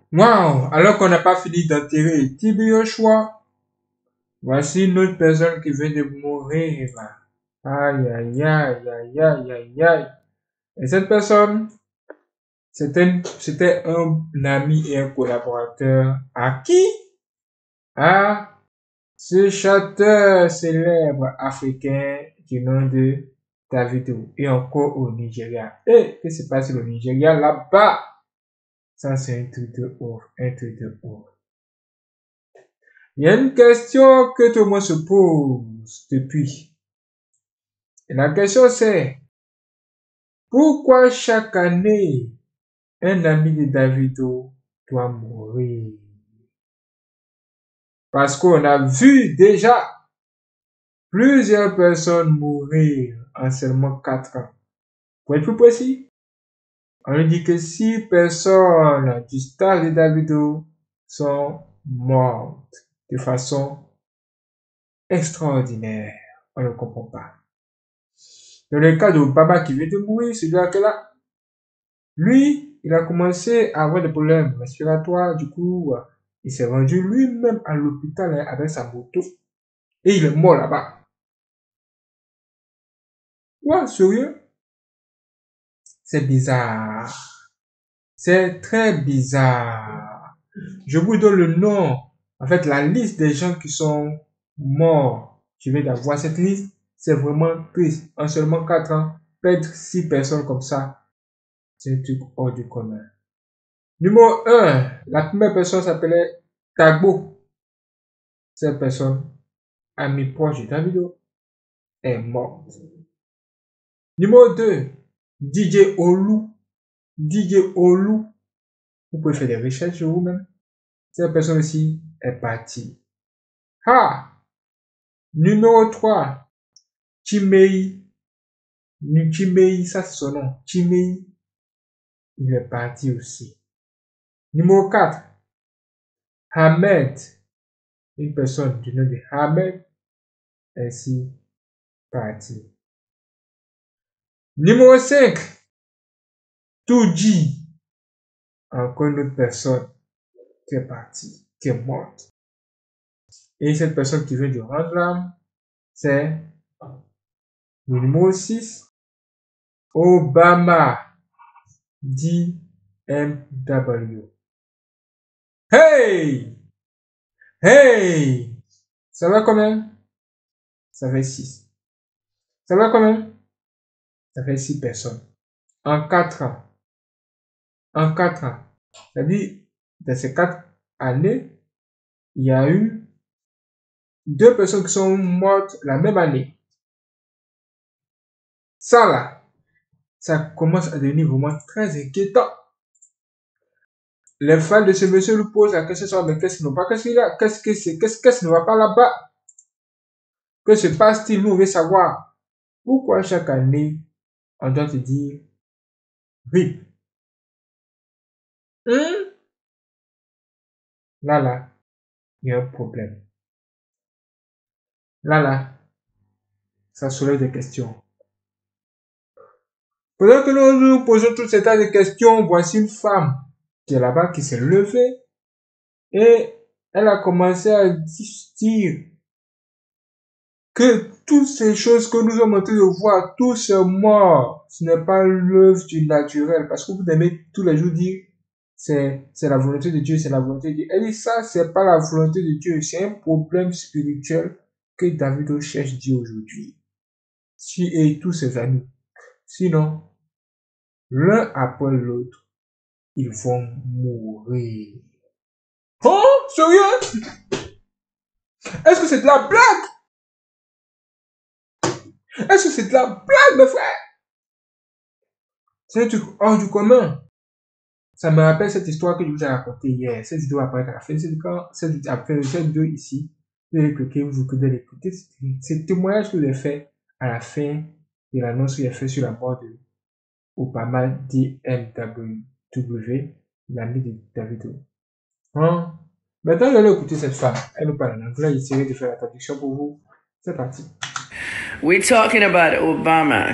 Wow! Alors qu'on n'a pas fini d'enterrer Tibi Joshua, voici une autre personne qui vient de mourir. Aïe, aïe, aïe, aïe, aïe, aïe, aïe. Et cette personne, c'était un ami et un collaborateur à qui? À ce chanteur célèbre africain du nom de Davido et encore au Nigeria. Et qu'est-ce qui se passe au Nigeria là-bas? Ça, c'est un truc de ouf, un truc de ouf. Il y a une question que tout le monde se pose depuis. Et la question c'est, pourquoi chaque année, un ami de Davido doit mourir? Parce qu'on a vu déjà plusieurs personnes mourir en seulement 4 ans. Pour être plus précis, on dit que 6 personnes du stade de Davido sont mortes de façon extraordinaire. On ne comprend pas. Dans le cas de Obama qui vient de mourir, celui-là, lui, il a commencé à avoir des problèmes respiratoires. Du coup, il s'est rendu lui-même à l'hôpital avec sa moto. Et il est mort là-bas. Ouais, sérieux? C'est bizarre. C'est très bizarre. Je vous donne le nom. En fait, la liste des gens qui sont morts. Je vais d'avoir cette liste. C'est vraiment triste. En seulement 4 ans, perdre 6 personnes comme ça, c'est un truc hors du commun. Numéro 1, la première personne s'appelait Tagbo. Cette personne, ami proche de Davido, est morte. Numéro 2, DJ Olu. DJ Olu, vous pouvez faire des recherches sur vous-même. Cette personne aussi est partie. Ah! Numéro 3, Chimei. Chimei, ça c'est son nom. Chimei, il est parti aussi. Numéro 4, Ahmed. Une personne du nom de Ahmed est aussi partie. Numéro 5, Tuji. Encore une autre personne qui est partie, qui est morte. Et cette personne qui vient de rendre l'âme, c'est le numéro 6, Obama DMW. Hey! Hey! Ça va combien? Ça fait 6. Ça va combien? Ça fait 6 personnes. En 4 ans. En 4 ans. C'est-à-dire, dans ces 4 années, il y a eu 2 personnes qui sont mortes la même année. Ça là, ça commence à devenir vraiment très inquiétant. Les fans de ce monsieur lui posent la question, mais qu'est-ce qui ne va pas, qu'est-ce qui ne va pas là-bas? Que se passe-t-il? Nous, on veut savoir. Pourquoi chaque année, on doit te dire, RIP? Là, il y a un problème. Là, ça soulève des questions. Pendant que nous nous posons toutes ces tas de questions, voici une femme qui est là-bas, qui s'est levée, et elle a commencé à dire que toutes ces choses que nous sommes en train de voir, tous ces morts, ce n'est pas l'œuvre du naturel. Parce que vous aimez tous les jours dire, c'est la volonté de Dieu, c'est la volonté de Dieu. Elle dit ça, c'est pas la volonté de Dieu, c'est un problème spirituel que Davido cherche Dieu aujourd'hui. Et tous ses amis. Sinon, l'un après l'autre, ils vont mourir. Oh, sérieux? Est-ce que c'est de la blague? Est-ce que c'est de la blague, mes frères? C'est un truc hors du commun. Ça me rappelle cette histoire que je vous ai racontée hier. Cette vidéo apparaît à la fin. Cette vidéo ici, vous allez cliquer, vous pouvez l'écouter. C'est le témoignage que j'ai fait à la fin de l'annonce que j'ai fait sur la mort de Obama DMW, l'ami de Davido. Maintenant, vous allez écouter cette femme. Elle nous parle en anglais. J'essaierai de faire la traduction pour vous. C'est parti. We're talking about Obama,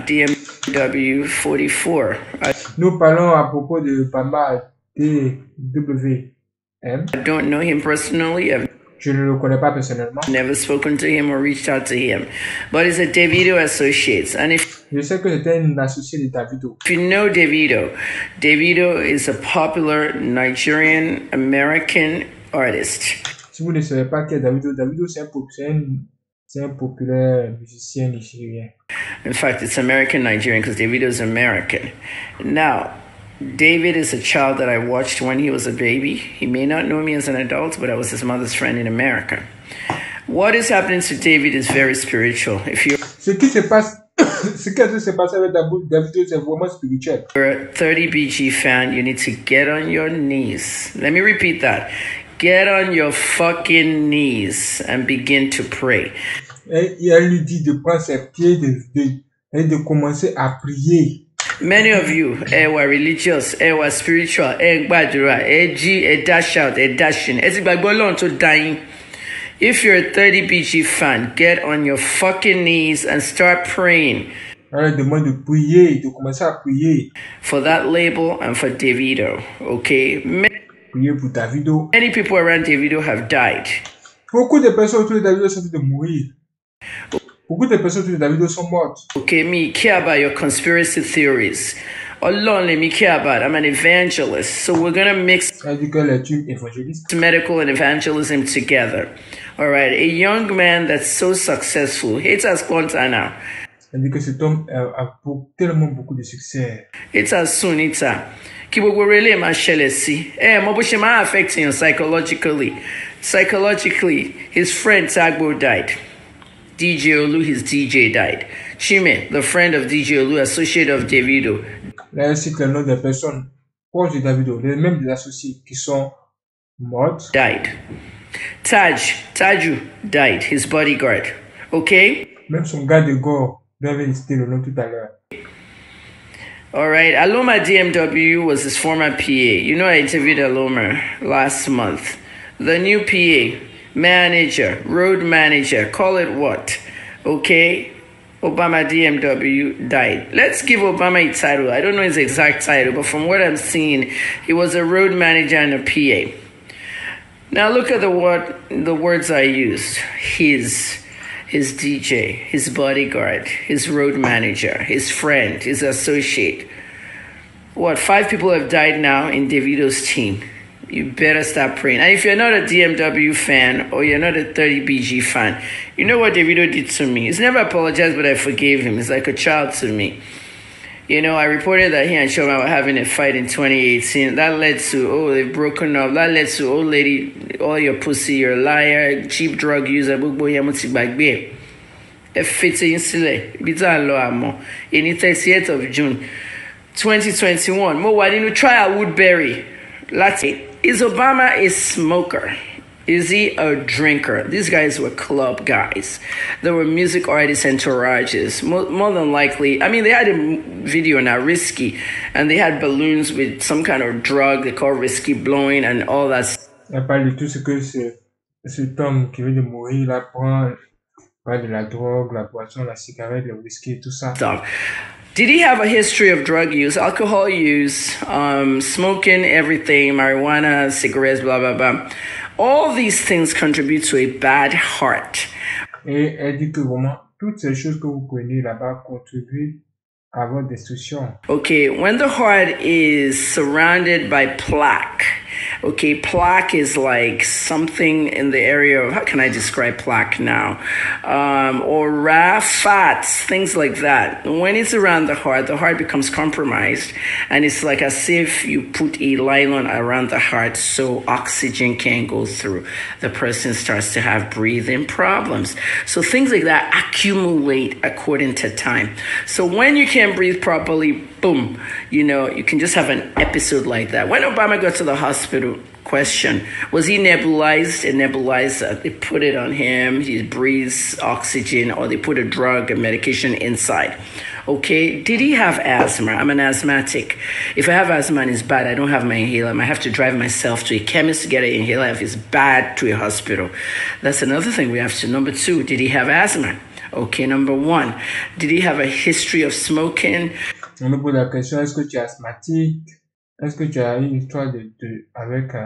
DMW 44. Nous parlons à propos de Obama DW M. I don't know him personally. I've Je ne le connais pas personnellement. never spoken to him or reached out to him. But he's a Davido Associates. And if Je sais que c'était un associé de Davido. you know Davido, Davido is a popular Nigerian American artist. Si vous ne savez pas qui est Davido, Davido c'est un populaire musicien nigérien. In fact, it's American Nigerian because Davido is American. Now, David is a child that I watched when he was a baby. He may not know me as an adult, but I was his mother's friend in America. What is happening to David is very spiritual. If you're Ce qui se passe, ce qui se passe avec Davido, c'est vraiment spirituel. a 30BG fan, you need to get on your knees. Let me repeat that. Get on your fucking knees and begin to pray. Et elle lui dit de prendre ses pieds et de commencer à prier. Many of you, were religious, were spiritual, gbadura, dash out, dash in. To dying. If you're a 30BG fan, get on your fucking knees and start praying. Elle demande de prier, de commencer à prier. For that label and for Davido, okay? Prier pour Davido. Many people around Davido have died. Beaucoup de personnes autour de Davido sont en train de mourir. Beaucoup de personnes autour de Davido sont mortes. Okay, me care about your conspiracy theories. Allah, let me care about. I'm an evangelist, so we're gonna mix Elle dit qu'elle est une évangéliste. medical and evangelism together. All right, a young man that's so successful. It's as now. Elle dit que cet homme a tellement beaucoup de succès. It's as soon it's a. Kí gbogbo relé máa ṣẹlẹ̀ sí. Mo bó ṣe máa affect him psychologically. Psychologically, his friend Tagbo died. DJ Olu, his DJ died. Chime, the friend of DJ Olu, associate of Davido. Là, elle cite le nom des personnes proches de Davido, les mêmes des associés qui sont mortes. Died. Taju died, his bodyguard. Okay? Même son garde de corps, dont avait cité le nom tout à l'heure. All right. Aloma DMW was his former PA. You know, I interviewed Aloma last month. The new PA, manager, road manager, call it what? Okay? Obama DMW died. Let's give Obama a title. I don't know his exact title, but from what I'm seeing, he was a road manager and a PA. Now look at the words I used. His DJ, his bodyguard, his road manager, his friend, his associate. 5 people have died now in Davido's team. You better start praying. And if you're not a DMW fan or you're not a 30BG fan, you know what Davido did to me. He's never apologized, but I forgave him. He's like a child to me. You know, I reported that he and Shoma were having a fight in 2018. That led to, they've broken up. That led to, lady, all your pussy, you're a liar, cheap drug user, in the 30th of June 2021. Mo wadinu trial Woodbury. Is Obama a smoker? Is he a drinker? These guys were club guys. They were music artists and entourages. More than likely, I mean, they had a video now, Risky, and they had balloons with some kind of drug they call Risky blowing and all that. Elle parle de tout ce que cet homme qui vient de mourir là prend. Parle de la drogue, la boisson, la cigarette, le whisky, tout ça. Stuff. Did he have a history of drug use, alcohol use, smoking, everything, marijuana, cigarettes, blah, blah, blah? All these things contribute to a bad heart. Et elle dit que vraiment, toutes ces choses que vous prenez là-bas contribuent à votre destruction. Okay, when the heart is surrounded by plaque, okay, plaque is like something in the area of, how can I describe plaque now? Or fats, things like that. When it's around the heart becomes compromised, and it's like as if you put a nylon around the heart so oxygen can't go through. The person starts to have breathing problems. So things like that accumulate according to time. So when you can't breathe properly, boom, you know, you can just have an episode like that. When Obama got to the hospital, question, was he nebulized? A nebulizer, they put it on him, he breathes oxygen, or they put a drug, a medication inside. Okay, did he have asthma? I'm an asthmatic. If I have asthma and it's bad, I don't have my inhaler. I might have to drive myself to a chemist to get an inhaler. If it's bad, to a hospital. That's another thing we have to. Number 2, did he have asthma? Okay, number 1, did he have a history of smoking? On me pose la question, est-ce que tu es asthmatique? Est-ce que tu as une histoire avec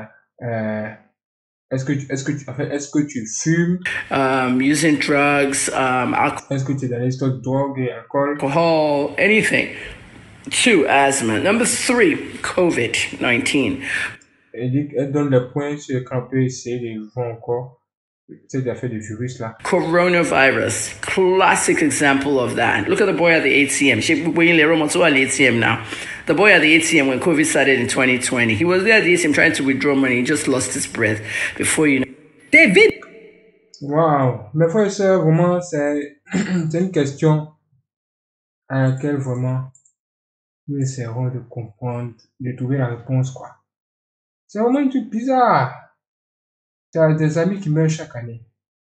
Euh, est-ce que tu fumes? Using drugs, Est-ce que tu es dans les stocks de drogue et alcool? alcohol, anything. 2, asthma. Number 3, COVID-19. Elle donne le point sur quand on peut essayer de voir encore cette affaire de virus là. Coronavirus, classic example of that. Look at the boy at the ATM. ATM now. The boy at the ATM when COVID started in 2020, he was there at the ATM trying to withdraw money. He just lost his breath before you know. David! Wow! Mais frère et sœurs, vraiment, c'est une question à laquelle vraiment nous essaierons de comprendre, de trouver la réponse, quoi. C'est vraiment un truc bizarre. Tu as des amis qui meurent chaque année.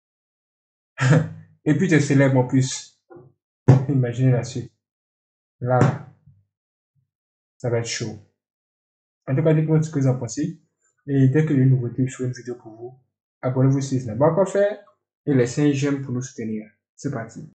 Et puis tu es célèbre en plus. Imaginez la suite. Là, ça va être chaud. En tout cas, dites-moi ce que vous en pensez. Et dès que y a une nouveauté, je ferai une vidéo pour vous. Abonnez-vous si ce n'est pas encore fait. Et laissez un j'aime pour nous soutenir. C'est parti.